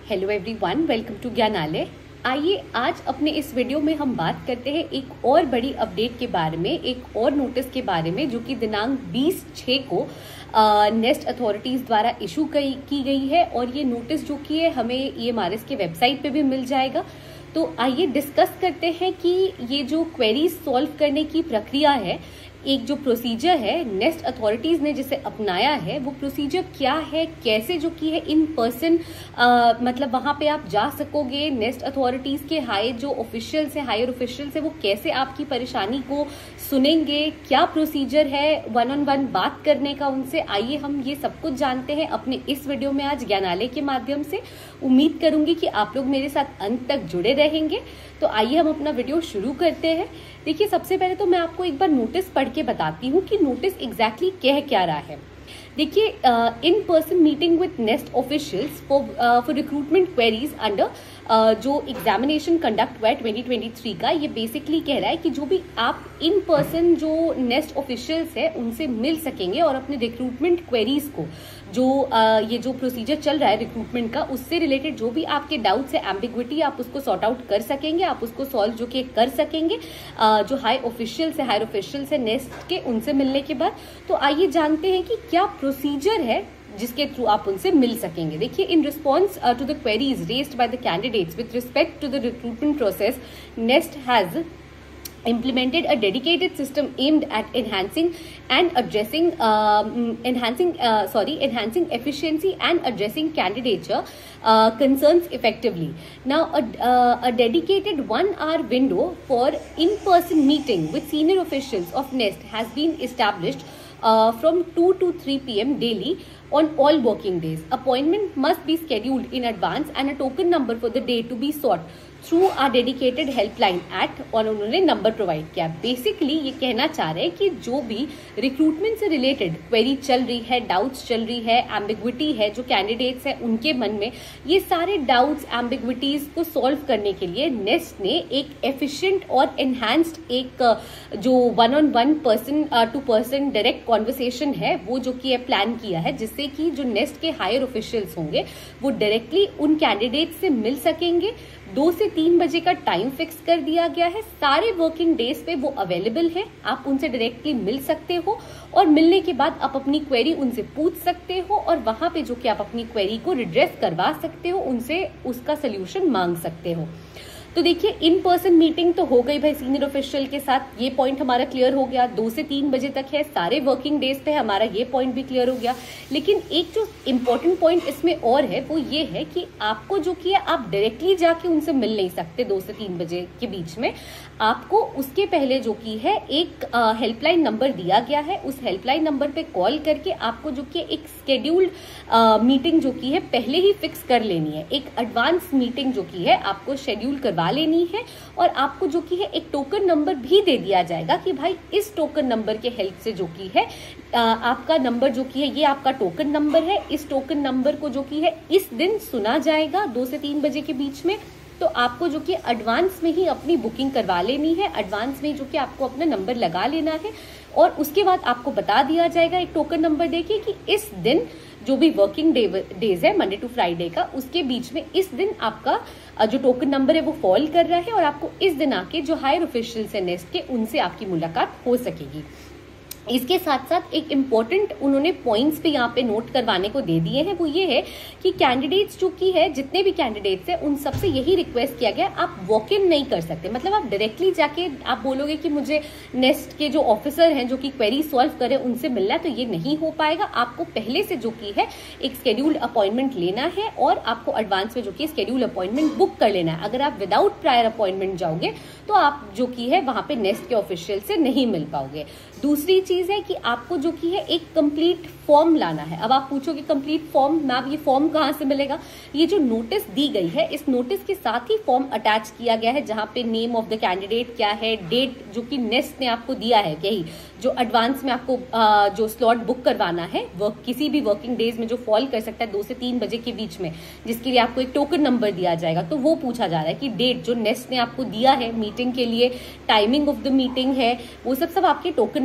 Hello everyone, welcome to Gyanalaya. आइए आज अपने इस वीडियो में हम बात करते हैं एक और बड़ी अपडेट के बारे में, एक और नोटिस के बारे में जो कि दिनांक 20/6 को नेस्ट अथॉरिटीज द्वारा इशू की गई है। और ये नोटिस जो कि है हमें EMRS के वेबसाइट पे भी मिल जाएगा। तो आइए डिस्कस करते हैं कि ये जो क्वेरीज सॉल्व करने की प्रक्रिया है, एक जो प्रोसीजर है नेस्ट अथॉरिटीज ने जिसे अपनाया है, वो प्रोसीजर क्या है, कैसे जो कि है इन पर्सन मतलब वहां पे आप जा सकोगे। नेस्ट अथॉरिटीज के हायर जो ऑफिशियल्स है, हायर ऑफिशियल्स है, वो कैसे आपकी परेशानी को सुनेंगे, क्या प्रोसीजर है 1-on-1 बात करने का उनसे। आइए हम ये सब कुछ जानते हैं अपने इस वीडियो में आज ज्ञानालय के माध्यम से। उम्मीद करूंगी कि आप लोग मेरे साथ अंत तक जुड़े रहेंगे। तो आइए हम अपना वीडियो शुरू करते हैं। देखिए, सबसे पहले तो मैं आपको एक बार नोटिस पढ़ के बताती हूँ कि नोटिस एग्जैक्टली कह क्या रहा है। देखिए, in person meeting with NEST officials for recruitment queries under जो एग्जामिनेशन कंडक्ट हुआ है 2023 का, ये बेसिकली कह रहा है कि जो भी आप इन पर्सन जो नेस्ट ऑफिशियल्स है उनसे मिल सकेंगे और अपने रिक्रूटमेंट क्वेरीज को जो ये जो प्रोसीजर चल रहा है रिक्रूटमेंट का, उससे रिलेटेड जो भी आपके डाउट्स है, एम्बिग्विटी, आप उसको सॉर्ट आउट कर सकेंगे, आप उसको सॉल्व जो कि कर सकेंगे जो हाई ऑफिशियल्स है, हायर ऑफिशियल्स है नेस्ट के, उनसे मिलने के बाद। तो आइए जानते हैं कि क्या प्रोसीजर है जिसके थ्रू आप उनसे मिल सकेंगे। देखिए, in response to the queries raised by the candidates with respect to the recruitment process, NEST has implemented a dedicated system aimed at enhancing efficiency and addressing candidature concerns effectively. Now, a dedicated 1-hour window for in-person meeting with senior officials of NEST has been established from 2 to 3 p.m. daily on all working days. Appointment must be scheduled in advance and a token number for the day to be sought through our dedicated helpline at, और उन्होंने number provide किया। Basically ये कहना चाह रहे हैं कि जो भी रिक्रूटमेंट से रिलेटेड क्वेरी चल रही है, डाउट्स चल रही है, एम्बिग्विटी है जो कैंडिडेट्स हैं उनके मन में, ये सारे डाउट्स एम्बिग्विटीज को सॉल्व करने के लिए नेस्ट ने एक एफिशिएंट और एनहांस्ड एक जो 1-on-1 person to person direct conversation है वो जो कि प्लान किया है, जिससे कि जो नेस्ट के हायर ऑफिशियल्स होंगे वो डायरेक्टली उन कैंडिडेट से मिल सकेंगे। 2 से 3 बजे का टाइम फिक्स कर दिया गया है। सारे वर्किंग डेज पे वो अवेलेबल है, आप उनसे डायरेक्टली मिल सकते हो और मिलने के बाद आप अपनी क्वेरी उनसे पूछ सकते हो और वहां पे जो कि आप अपनी क्वेरी को रिड्रेस करवा सकते हो, उनसे उसका सोल्यूशन मांग सकते हो। तो देखिए, इन पर्सन मीटिंग तो हो गई भाई सीनियर ऑफिशियल के साथ, ये पॉइंट हमारा क्लियर हो गया। 2 से 3 बजे तक है, सारे वर्किंग डेज पे हमारा ये पॉइंट भी क्लियर हो गया। लेकिन एक जो इम्पोर्टेंट पॉइंट इसमें और है वो ये है कि आपको जो कि आप डायरेक्टली जाके उनसे मिल नहीं सकते 2 से 3 बजे के बीच में। आपको उसके पहले जो कि है एक हेल्पलाइन नंबर दिया गया है, उस हेल्पलाइन नंबर पे कॉल करके आपको जो कि एक शेड्यूल्ड मीटिंग जो की है पहले ही फिक्स कर लेनी है। एक एडवांस मीटिंग जो की है आपको शेड्यूल करवा लेनी है और आपको जो की है एक टोकन नंबर भी दे दिया जाएगा कि भाई इस टोकन नंबर के हेल्प से जो की है आपका नंबर जो की है ये आपका टोकन नंबर है। इस टोकन नंबर को जो की है इस दिन सुना जाएगा 2 से 3 बजे के बीच में। तो आपको जो कि एडवांस में ही अपनी बुकिंग करवा लेनी है, एडवांस में जो कि आपको अपना नंबर लगा लेना है और उसके बाद आपको बता दिया जाएगा एक टोकन नंबर देके कि इस दिन जो भी वर्किंग डेज है मंडे टू फ्राइडे का, उसके बीच में इस दिन आपका जो टोकन नंबर है वो फॉल कर रहा है और आपको इस दिन आके जो हायर ऑफिशियल्स है नेस्ट के उनसे आपकी मुलाकात हो सकेगी। इसके साथ साथ एक इम्पॉर्टेंट उन्होंने पॉइंट्स पे यहाँ पे नोट करवाने को दे दिए हैं, वो ये है कि कैंडिडेट्स जो की है, जितने भी कैंडिडेट्स हैं उन सबसे यही रिक्वेस्ट किया गया, आप वॉक इन नहीं कर सकते। मतलब आप डायरेक्टली जाके आप बोलोगे कि मुझे नेस्ट के जो ऑफिसर हैं जो कि क्वेरी सॉल्व करें उनसे मिलना है, तो ये नहीं हो पाएगा। आपको पहले से जो की है एक शेड्यूल्ड अपॉइंटमेंट लेना है और आपको एडवांस में जो की शेड्यूल अपॉइंटमेंट बुक कर लेना है। अगर आप विदाउट प्रायर अपॉइंटमेंट जाओगे तो आप जो की है वहां पे नेस्ट के ऑफिशियल से नहीं मिल पाओगे। दूसरी चीज है कि आपको जो की है एक कंप्लीट फॉर्म लाना है। अब आप पूछोगे कंप्लीट फॉर्म, मैम ये फॉर्म कहाँ से मिलेगा? ये जो नोटिस दी गई है इस नोटिस के साथ ही फॉर्म अटैच किया गया है, जहां पे नेम ऑफ द कैंडिडेट क्या है, डेट जो कि नेस्ट ने आपको दिया है, यही जो एडवांस में आपको जो स्लॉट बुक करवाना है किसी भी वर्किंग डेज में जो फॉल कर सकता है 2 से 3 बजे के बीच में, जिसके लिए आपको एक टोकन नंबर दिया जाएगा। तो वो पूछा जा रहा है कि डेट जो नेस्ट ने आपको दिया है मीटिंग के लिए, टाइमिंग ऑफ द मीटिंग है, वो सब आपके टोकन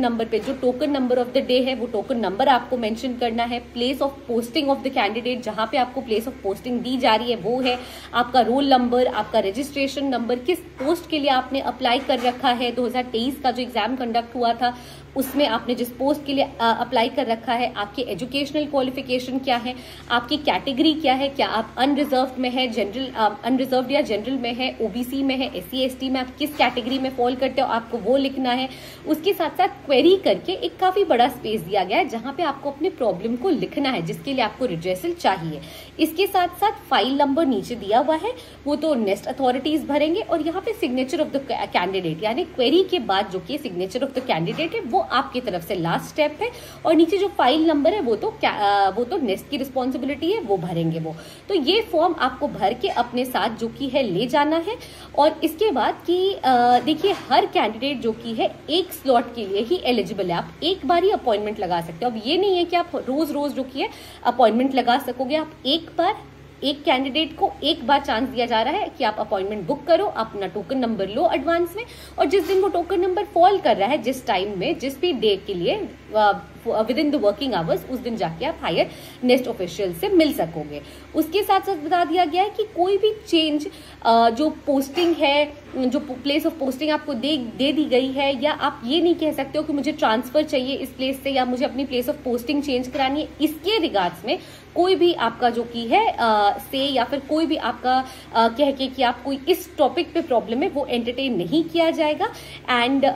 नंबर पे, जो token number of the day है वो टोकन नंबर आपको मेंशन करना है। Place of posting of the candidate, जहां पे आपको प्लेस ऑफ पोस्टिंग दी जा रही है वो है, आपका रोल नंबर, आपका रजिस्ट्रेशन नंबर, किस पोस्ट के लिए आपने अप्लाई कर रखा है, 2023 का जो एग्जाम कंडक्ट हुआ था उसमें आपने जिस पोस्ट के लिए अप्लाई कर रखा है, आपके एजुकेशनल क्वालिफिकेशन क्या है, आपकी कैटेगरी क्या है, क्या आप अनरिजर्व्ड में है, जनरल अनरिजर्व्ड या जनरल में है, ओबीसी में है, SC ST में, आप किस कैटेगरी में फॉल करते हो आपको वो लिखना है। उसके साथ साथ क्वेरी करके एक काफी बड़ा स्पेस दिया गया है जहां पे आपको अपने प्रॉब्लम को लिखना है जिसके लिए आपको रिड्रेसल चाहिए। इसके साथ साथ फाइल नंबर नीचे दिया हुआ है, वो तो नेस्ट अथॉरिटीज भरेंगे, और यहाँ पे सिग्नेचर ऑफ द कैंडिडेट, यानी क्वेरी के बाद जो कि सिग्नेचर ऑफ द कैंडिडेट है वो आपकी तरफ से लास्ट स्टेप है, और नीचे जो फाइल नंबर है वो तो नेस्ट की रिस्पॉन्सिबिलिटी है, वो भरेंगे वो। तो ये फॉर्म आपको भर के अपने साथ जो कि है ले जाना है। और इसके बाद कि देखिए हर कैंडिडेट जो कि है एक स्लॉट के लिए ही एलिजिबल है, आप एक बार ही अपॉइंटमेंट लगा सकते हो। अब ये नहीं है कि आप रोज रोज जो कि है अपॉइंटमेंट लगा सकोगे, आप एक बार एक कैंडिडेट को एक बार चांस दिया जा रहा है कि आप अपॉइंटमेंट बुक करो, अपना टोकन नंबर लो एडवांस में, और जिस दिन वो टोकन नंबर फॉल कर रहा है, जिस टाइम में, जिस भी डे के लिए within the working hours, उस दिन जाके आप हायर नेस्ट ऑफिशियल से मिल सकोगे। उसके साथ साथ बता दिया गया है कि कोई भी चेंज जो पोस्टिंग है, जो प्लेस ऑफ पोस्टिंग आपको दे दी गई है, या आप ये नहीं कह सकते हो कि मुझे ट्रांसफर चाहिए इस प्लेस से या मुझे अपनी प्लेस ऑफ पोस्टिंग चेंज करानी है, इसके रिगार्ड्स में कोई भी आपका जो की है से या फिर कोई भी आपका कह के कि आप कोई इस टॉपिक पे प्रॉब्लम है वो एंटरटेन नहीं किया जाएगा। एंड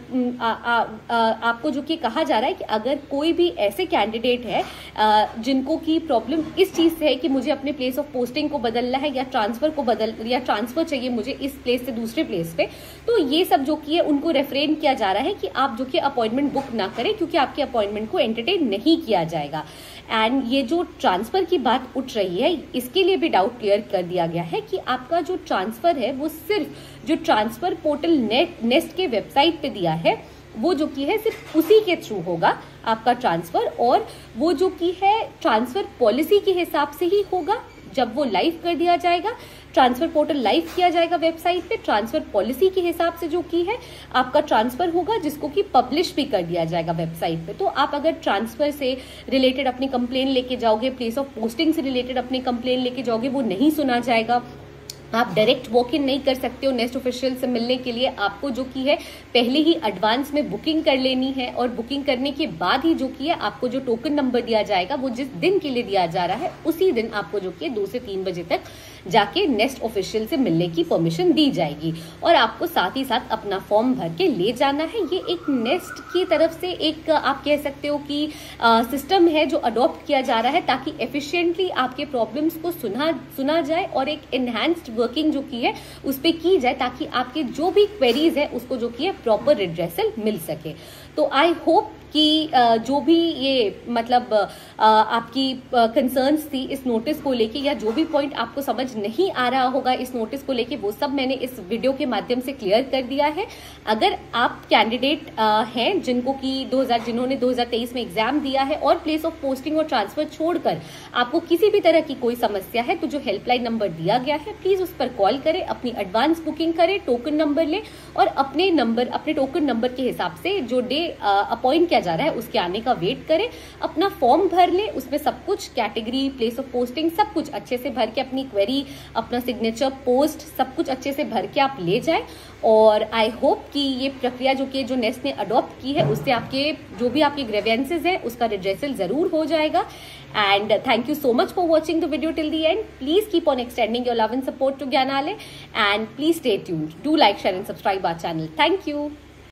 आपको जो कि कहा जा रहा है कि अगर कोई भी ऐसे कैंडिडेट है जिनको की प्रॉब्लम इस चीज से है कि मुझे अपने प्लेस ऑफ पोस्टिंग को बदलना है या ट्रांसफर चाहिए मुझे इस प्लेस से दूसरे प्लेस पे, तो ये सब जो की है उनको रेफरेन किया जा रहा है कि आप जो कि अपॉइंटमेंट बुक ना करें, क्योंकि आपके अपॉइंटमेंट को एंटरटेन नहीं किया जाएगा। एंड ये जो ट्रांसफर की बात उठ रही है, इसके लिए भी डाउट क्लियर कर दिया गया है कि आपका जो ट्रांसफर है वो सिर्फ जो ट्रांसफर पोर्टल नेस्ट के वेबसाइट पे दिया है वो जो की है सिर्फ उसी के थ्रू होगा आपका ट्रांसफर, और वो जो की है ट्रांसफर पॉलिसी के हिसाब से ही होगा। जब वो लाइव कर दिया जाएगा, ट्रांसफर पोर्टल लाइव किया जाएगा वेबसाइट पे, ट्रांसफर पॉलिसी के हिसाब से जो की है आपका ट्रांसफर होगा, जिसको कि पब्लिश भी कर दिया जाएगा वेबसाइट पे। तो आप अगर ट्रांसफर से रिलेटेड अपनी कंप्लेन लेके जाओगे, प्लेस ऑफ पोस्टिंग से रिलेटेड अपनी कंप्लेन लेके जाओगे, वो नहीं सुना जाएगा। आप डायरेक्ट वॉक इन नहीं कर सकते हो नेस्ट ऑफिशियल से मिलने के लिए, आपको जो की है पहले ही एडवांस में बुकिंग कर लेनी है, और बुकिंग करने के बाद ही जो की है आपको जो टोकन नंबर दिया जाएगा वो जिस दिन के लिए दिया जा रहा है उसी दिन आपको जो कि 2 से 3 बजे तक जाके नेस्ट ऑफिशियल से मिलने की परमिशन दी जाएगी, और आपको साथ ही साथ अपना फॉर्म भर के ले जाना है। ये एक नेस्ट की तरफ से एक आप कह सकते हो कि सिस्टम है जो अडॉप्ट किया जा रहा है ताकि एफिशिएंटली आपके प्रॉब्लम्स को सुना जाए और एक एनहांस्ड वर्किंग जो की है उस पर की जाए, ताकि आपके जो भी क्वेरीज है उसको जो की है प्रॉपर रिड्रेसल मिल सके। तो आई होप कि जो भी ये मतलब आपकी कंसर्न्स थी इस नोटिस को लेके, या जो भी पॉइंट आपको समझ नहीं आ रहा होगा इस नोटिस को लेके, वो सब मैंने इस वीडियो के माध्यम से क्लियर कर दिया है। अगर आप कैंडिडेट हैं जिन्होंने 2023 में एग्जाम दिया है और प्लेस ऑफ पोस्टिंग और ट्रांसफर छोड़कर आपको किसी भी तरह की कोई समस्या है, तो जो हेल्पलाइन नंबर दिया गया है प्लीज उस पर कॉल करें, अपनी एडवांस बुकिंग करें, टोकन नंबर लें, और अपने टोकन नंबर के हिसाब से जो डे अपॉइंट जा रहा है उसके आने का वेट करें, अपना फॉर्म भर ले, उसमें सब कुछ कैटेगरी, प्लेस ऑफ पोस्टिंग सब कुछ अच्छे से भर के, अपनी क्वेरी, अपना सिग्नेचर, पोस्ट सब कुछ अच्छे से भर के आप ले जाएं। और आई होप कि ये प्रक्रिया जो नेस्ट ने अडॉप्ट की है उससे आपके जो भी आपके ग्रेवेंसेज है उसका रिड्रेसल जरूर हो जाएगा। And thank you so much for watching the video till the end. Please keep on extending your love and support to Gyanalaya, and please stay tuned, do like, share and subscribe our channel. Thank you.